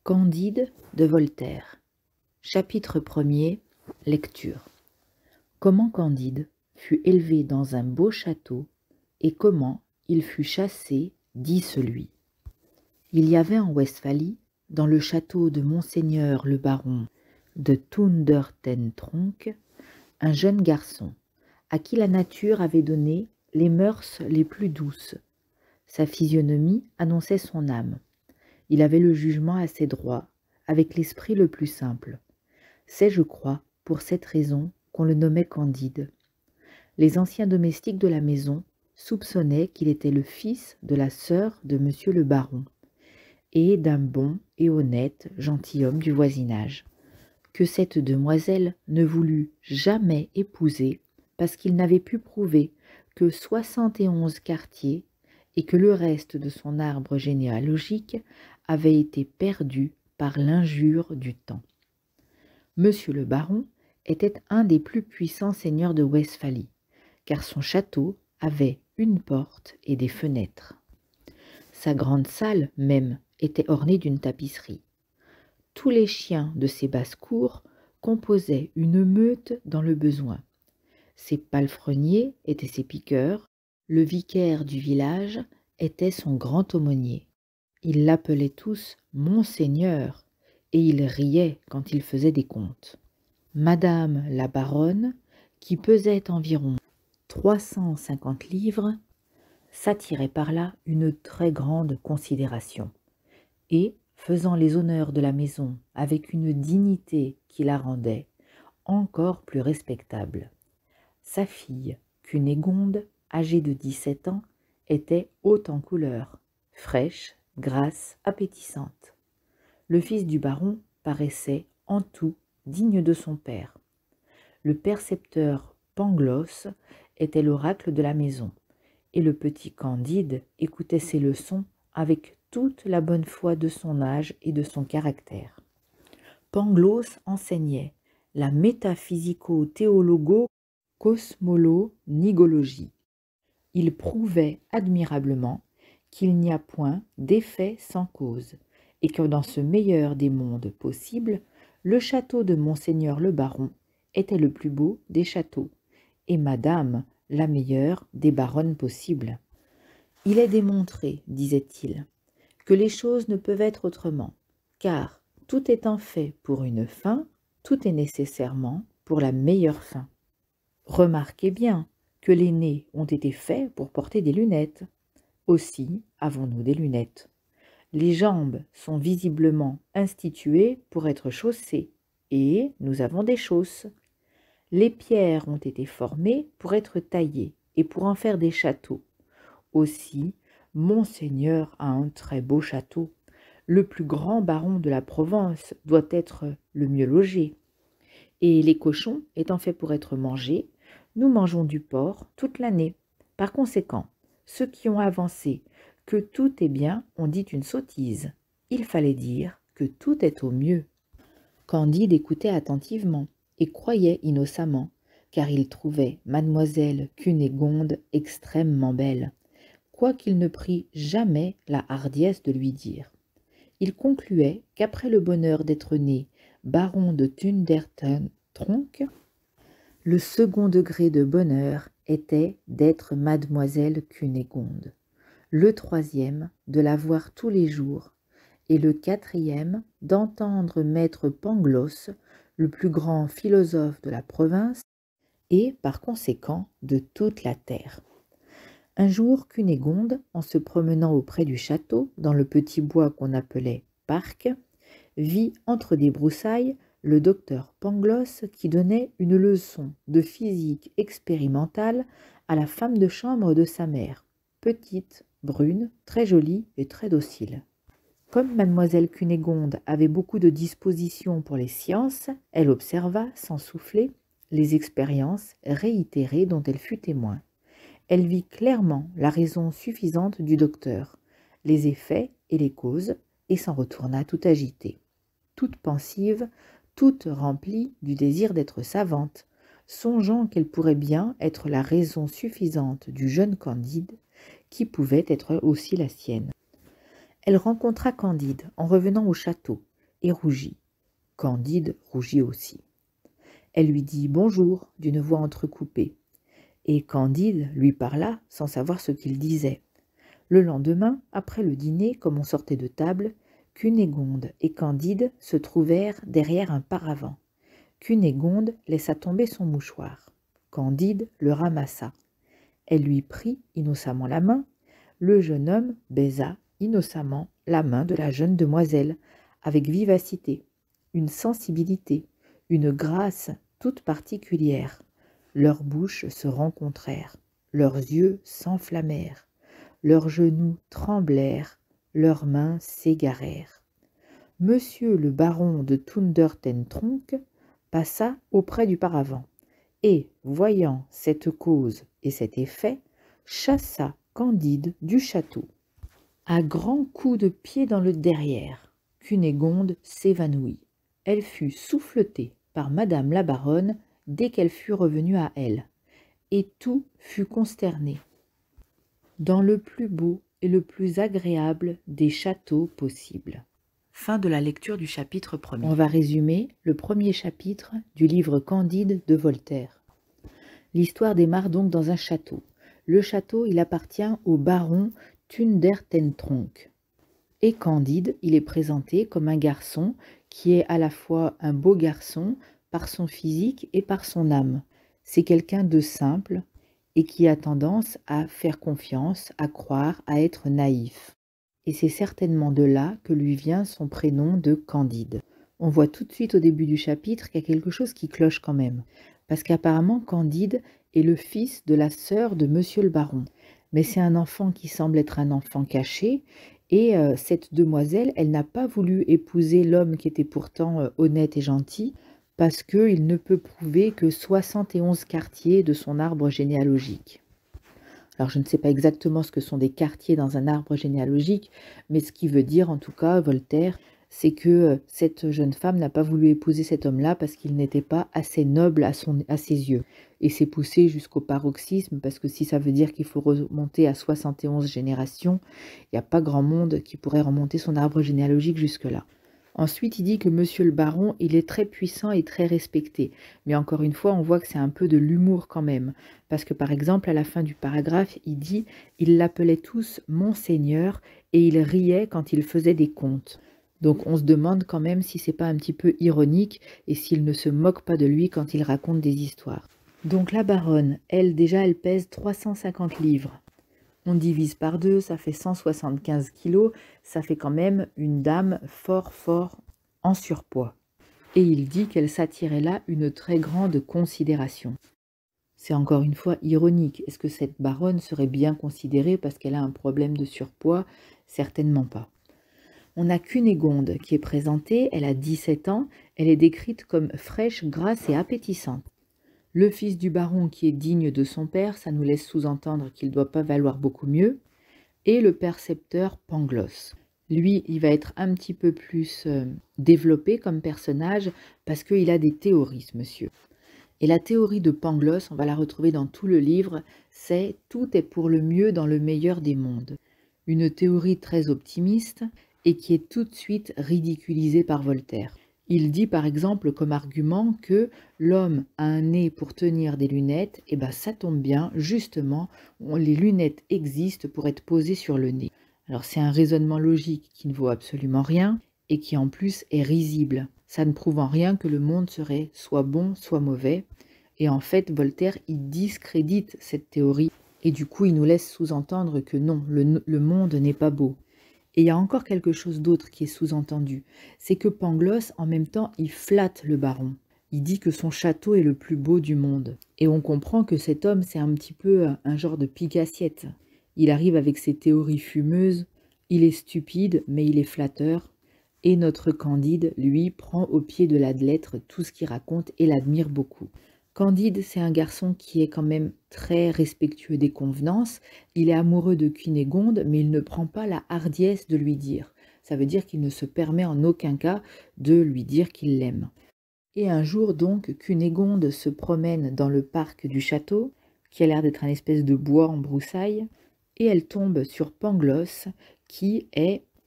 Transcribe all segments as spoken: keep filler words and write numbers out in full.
Candide de Voltaire. Chapitre premier. Lecture. Comment Candide fut élevé dans un beau château et comment il fut chassé, dit celui. Il y avait en Westphalie, dans le château de Monseigneur le baron de Thundertentronckh, un jeune garçon, à qui la nature avait donné les mœurs les plus douces. Sa physionomie annonçait son âme. Il avait le jugement assez droit, avec l'esprit le plus simple. C'est, je crois, pour cette raison qu'on le nommait Candide. Les anciens domestiques de la maison soupçonnaient qu'il était le fils de la sœur de monsieur le baron, et d'un bon et honnête gentilhomme du voisinage, que cette demoiselle ne voulut jamais épouser parce qu'il n'avait pu prouver que soixante et onze quartiers et que le reste de son arbre généalogique avait été perdu par l'injure du temps. Monsieur le baron était un des plus puissants seigneurs de Westphalie, car son château avait une porte et des fenêtres. Sa grande salle même était ornée d'une tapisserie. Tous les chiens de ses basses-cours composaient une meute dans le besoin. Ses palefreniers étaient ses piqueurs, le vicaire du village était son grand aumônier. Ils l'appelaient tous « Monseigneur » et il riait quand il faisait des comptes. Madame la baronne, qui pesait environ trois cent cinquante livres, s'attirait par là une très grande considération, et, faisant les honneurs de la maison avec une dignité qui la rendait encore plus respectable. Sa fille, Cunégonde, âgée de dix-sept ans, était haute en couleur, fraîche, grasse, appétissante. Le fils du baron paraissait, en tout, digne de son père. Le percepteur Pangloss était l'oracle de la maison, et le petit Candide écoutait ses leçons avec toute la bonne foi de son âge et de son caractère. Pangloss enseignait la métaphysico-théologo-cosmolo-nigologie. Il prouvait admirablement qu'il n'y a point d'effet sans cause, et que dans ce meilleur des mondes possibles, le château de Monseigneur le baron était le plus beau des châteaux, et madame la meilleure des baronnes possibles. Il est démontré, disait-il, que les choses ne peuvent être autrement, car tout étant fait pour une fin, tout est nécessairement pour la meilleure fin. Remarquez bien que les nez ont été faits pour porter des lunettes. Aussi avons-nous des lunettes. Les jambes sont visiblement instituées pour être chaussées, et nous avons des chausses. Les pierres ont été formées pour être taillées et pour en faire des châteaux. Aussi, Monseigneur a un très beau château. Le plus grand baron de la Provence doit être le mieux logé. Et les cochons étant faits pour être mangés, nous mangeons du porc toute l'année. Par conséquent, ceux qui ont avancé que tout est bien ont dit une sottise. Il fallait dire que tout est au mieux. Candide écoutait attentivement et croyait innocemment, car il trouvait mademoiselle Cunégonde extrêmement belle, quoiqu'il ne prît jamais la hardiesse de lui dire. Il concluait qu'après le bonheur d'être né baron de Thundertentronckh, le second degré de bonheur était d'être mademoiselle Cunégonde, le troisième de la voir tous les jours, et le quatrième d'entendre maître Pangloss, le plus grand philosophe de la province, et par conséquent de toute la terre. Un jour, Cunégonde, en se promenant auprès du château, dans le petit bois qu'on appelait parc, vit entre des broussailles le docteur Pangloss qui donnait une leçon de physique expérimentale à la femme de chambre de sa mère, petite, brune, très jolie et très docile. Comme mademoiselle Cunégonde avait beaucoup de disposition pour les sciences, elle observa, sans souffler, les expériences réitérées dont elle fut témoin. Elle vit clairement la raison suffisante du docteur, les effets et les causes, et s'en retourna tout agitée, toute pensive, toute remplie du désir d'être savante, songeant qu'elle pourrait bien être la raison suffisante du jeune Candide, qui pouvait être aussi la sienne. Elle rencontra Candide en revenant au château, et rougit. Candide rougit aussi. Elle lui dit « Bonjour » d'une voix entrecoupée. Et Candide lui parla sans savoir ce qu'il disait. Le lendemain, après le dîner, comme on sortait de table, Cunégonde et Candide se trouvèrent derrière un paravent. Cunégonde laissa tomber son mouchoir. Candide le ramassa. Elle lui prit innocemment la main. Le jeune homme baisa innocemment la main de la jeune demoiselle, avec vivacité, une sensibilité, une grâce toute particulière. Leurs bouches se rencontrèrent, leurs yeux s'enflammèrent, leurs genoux tremblèrent, leurs mains s'égarèrent. Monsieur le baron de Thundertentronckh passa auprès du paravent, et, voyant cette cause et cet effet, chassa Candide du château. À grands coups de pied dans le derrière, Cunégonde s'évanouit. Elle fut souffletée par madame la baronne dès qu'elle fut revenue à elle, et tout fut consterné. Dans le plus beau et le plus agréable des châteaux possibles. Fin de la lecture du chapitre premier. On va résumer le premier chapitre du livre Candide de Voltaire. L'histoire démarre donc dans un château. Le château, il appartient au baron Thundertentronckh. Et Candide, il est présenté comme un garçon qui est à la fois un beau garçon par son physique et par son âme. C'est quelqu'un de simple et qui a tendance à faire confiance, à croire, à être naïf. Et c'est certainement de là que lui vient son prénom de Candide. On voit tout de suite au début du chapitre qu'il y a quelque chose qui cloche quand même, parce qu'apparemment Candide est le fils de la sœur de Monsieur le baron. Mais c'est un enfant qui semble être un enfant caché, et euh, cette demoiselle, elle n'a pas voulu épouser l'homme qui était pourtant euh, honnête et gentil, parce qu'il ne peut prouver que soixante et onze quartiers de son arbre généalogique. Alors je ne sais pas exactement ce que sont des quartiers dans un arbre généalogique, mais ce qui veut dire en tout cas, Voltaire, c'est que cette jeune femme n'a pas voulu épouser cet homme-là parce qu'il n'était pas assez noble à, son, à ses yeux. Et c'est poussé jusqu'au paroxysme, parce que si ça veut dire qu'il faut remonter à soixante et onze générations, il n'y a pas grand monde qui pourrait remonter son arbre généalogique jusque-là. Ensuite, il dit que Monsieur le baron, il est très puissant et très respecté. Mais encore une fois, on voit que c'est un peu de l'humour quand même. Parce que par exemple, à la fin du paragraphe, il dit « Ils l'appelaient tous Monseigneur et il riait quand il faisait des contes ». Donc on se demande quand même si c'est pas un petit peu ironique et s'il ne se moque pas de lui quand il raconte des histoires. Donc la baronne, elle déjà, elle pèse trois cent cinquante livres. On divise par deux, ça fait cent soixante-quinze kilos, ça fait quand même une dame fort fort en surpoids. Et il dit qu'elle s'attirait là une très grande considération. C'est encore une fois ironique. Est-ce que cette baronne serait bien considérée parce qu'elle a un problème de surpoids? Certainement pas. On a Cunégonde qui est présentée, elle a dix-sept ans, elle est décrite comme fraîche, grasse et appétissante. Le fils du baron qui est digne de son père, ça nous laisse sous-entendre qu'il ne doit pas valoir beaucoup mieux. Et le percepteur Pangloss. Lui, il va être un petit peu plus euh, développé comme personnage parce qu'il a des théories, ce monsieur. Et la théorie de Pangloss, on va la retrouver dans tout le livre, c'est « tout est pour le mieux dans le meilleur des mondes ». Une théorie très optimiste et qui est tout de suite ridiculisée par Voltaire. Il dit par exemple comme argument que l'homme a un nez pour tenir des lunettes, et bien ça tombe bien, justement, les lunettes existent pour être posées sur le nez. Alors c'est un raisonnement logique qui ne vaut absolument rien et qui en plus est risible. Ça ne prouve en rien que le monde serait soit bon, soit mauvais. Et en fait, Voltaire, il discrédite cette théorie et du coup, il nous laisse sous-entendre que non, le, le monde n'est pas beau. Et il y a encore quelque chose d'autre qui est sous-entendu, c'est que Pangloss, en même temps, il flatte le baron. Il dit que son château est le plus beau du monde. Et on comprend que cet homme, c'est un petit peu un genre de pique-assiette. Il arrive avec ses théories fumeuses, il est stupide, mais il est flatteur. Et notre Candide, lui, prend au pied de la lettre tout ce qu'il raconte et l'admire beaucoup. Candide, c'est un garçon qui est quand même très respectueux des convenances. Il est amoureux de Cunégonde, mais il ne prend pas la hardiesse de lui dire. Ça veut dire qu'il ne se permet en aucun cas de lui dire qu'il l'aime. Et un jour donc, Cunégonde se promène dans le parc du château, qui a l'air d'être un espèce de bois en broussailles, et elle tombe sur Pangloss, qui est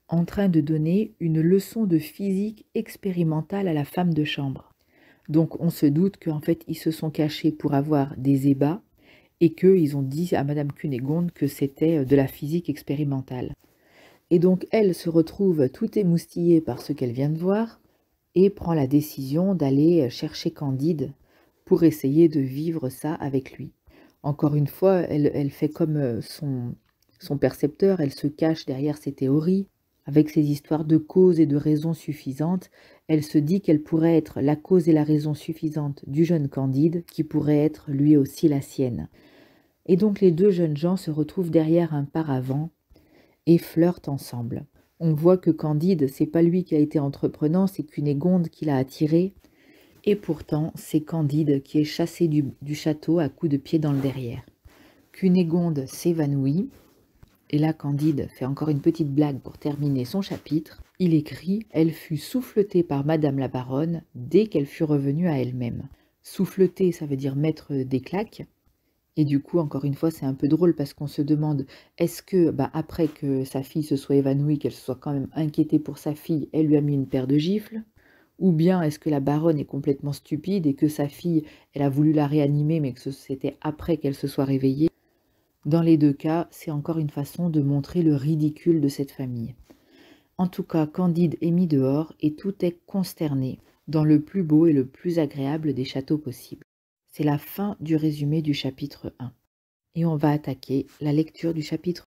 en train de donner une leçon de physique expérimentale à la femme de chambre. Donc on se doute qu'en fait ils se sont cachés pour avoir des ébats et qu'ils ont dit à Madame Cunégonde que c'était de la physique expérimentale. Et donc elle se retrouve tout émoustillée par ce qu'elle vient de voir et prend la décision d'aller chercher Candide pour essayer de vivre ça avec lui. Encore une fois, elle, elle fait comme son, son percepteur, elle se cache derrière ses théories. Avec ses histoires de causes et de raisons suffisantes, elle se dit qu'elle pourrait être la cause et la raison suffisante du jeune Candide, qui pourrait être lui aussi la sienne. Et donc les deux jeunes gens se retrouvent derrière un paravent et flirtent ensemble. On voit que Candide, c'est pas lui qui a été entreprenant, c'est Cunégonde qui l'a attiré. Et pourtant, c'est Candide qui est chassé du, du château à coups de pied dans le derrière. Cunégonde s'évanouit. Et là, Candide fait encore une petite blague pour terminer son chapitre. Il écrit « Elle fut souffletée par Madame la Baronne dès qu'elle fut revenue à elle-même ». Souffleter, ça veut dire mettre des claques. Et du coup, encore une fois, c'est un peu drôle parce qu'on se demande, est-ce que, bah, après que sa fille se soit évanouie, qu'elle se soit quand même inquiétée pour sa fille, elle lui a mis une paire de gifles? Ou bien est-ce que la baronne est complètement stupide et que sa fille, elle a voulu la réanimer, mais que c'était après qu'elle se soit réveillée? Dans les deux cas, c'est encore une façon de montrer le ridicule de cette famille. En tout cas, Candide est mis dehors et tout est consterné, dans le plus beau et le plus agréable des châteaux possibles. C'est la fin du résumé du chapitre un. Et on va attaquer la lecture du chapitre